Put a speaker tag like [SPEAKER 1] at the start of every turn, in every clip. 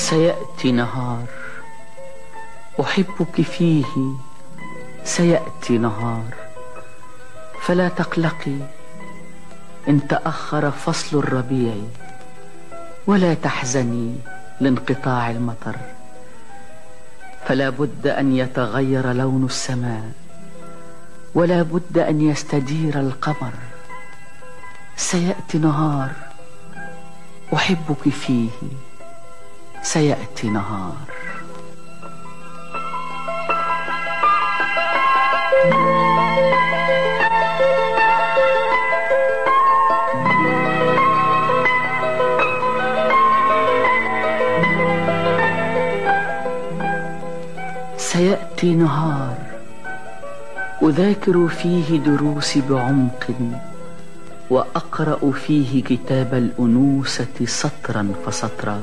[SPEAKER 1] سيأتي نهار أحبك فيه، سيأتي نهار، فلا تقلقي إن تأخر فصل الربيع، ولا تحزني لانقطاع المطر، فلا بد أن يتغير لون السماء، ولا بد أن يستدير القمر. سيأتي نهار أحبك فيه، سيأتي نهار. سيأتي نهار أذاكر فيه دروسي بعمق، وأقرأ فيه كتاب الأنوثة سطرا فسطرا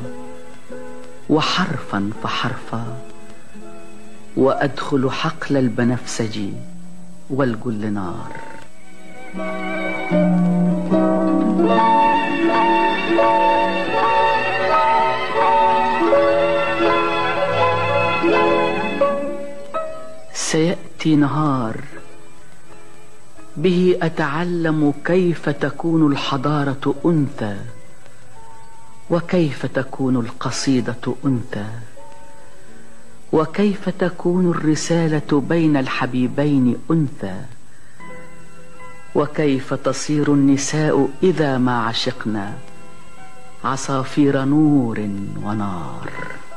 [SPEAKER 1] وحرفا فحرفا، وأدخل حقل البنفسج والجلنار. سيأتي نهار به أتعلم كيف تكون الحضارة أنثى، وكيف تكون القصيدة أنثى، وكيف تكون الرسالة بين الحبيبين أنثى، وكيف تصير النساء إذا ما عشقنا عصافير نور ونار.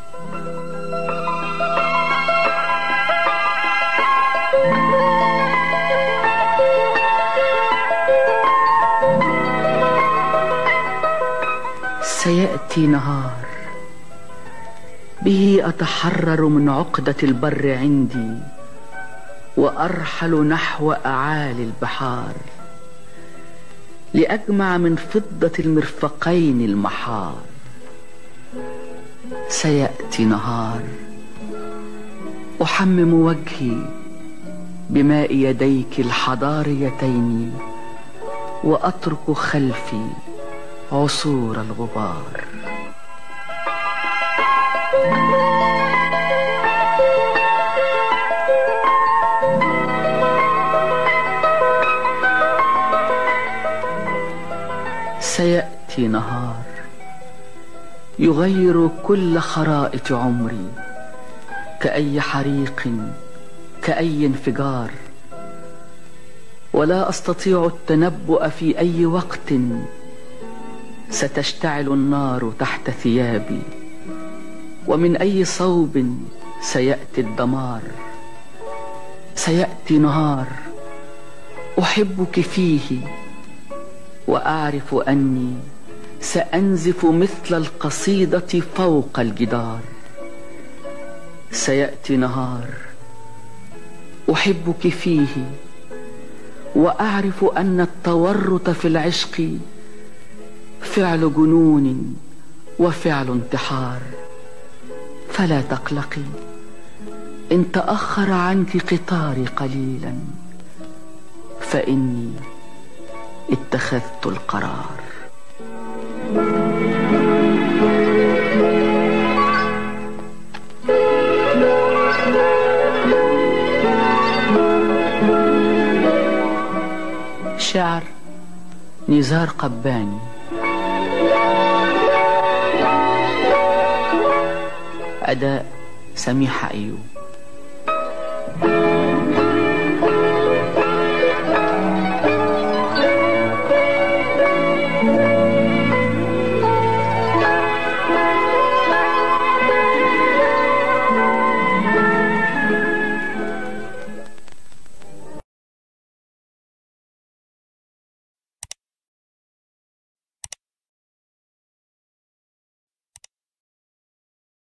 [SPEAKER 1] سيأتي نهار به أتحرر من عقدة البر عندي، وأرحل نحو أعالي البحار، لأجمع من فضة المرفقين المحار. سيأتي نهار أحمم وجهي بماء يديك الحضاريتين، وأترك خلفي عصور الغبار. سيأتي نهار يغير كل خرائط عمري، كأي حريق، كأي انفجار، ولا أستطيع التنبؤ في أي وقت ستشتعل النار تحت ثيابي، ومن أي صوب سيأتي الدمار. سيأتي نهار أحبك فيه، وأعرف أني سأنزف مثل القصيدة فوق الجدار. سيأتي نهار أحبك فيه، وأعرف أن التورط في العشق فعل جنون وفعل انتحار، فلا تقلقي إن تأخر عنك قطاري قليلا، فإني اتخذت القرار. شعر نزار قباني. أداء سميحة أيوب.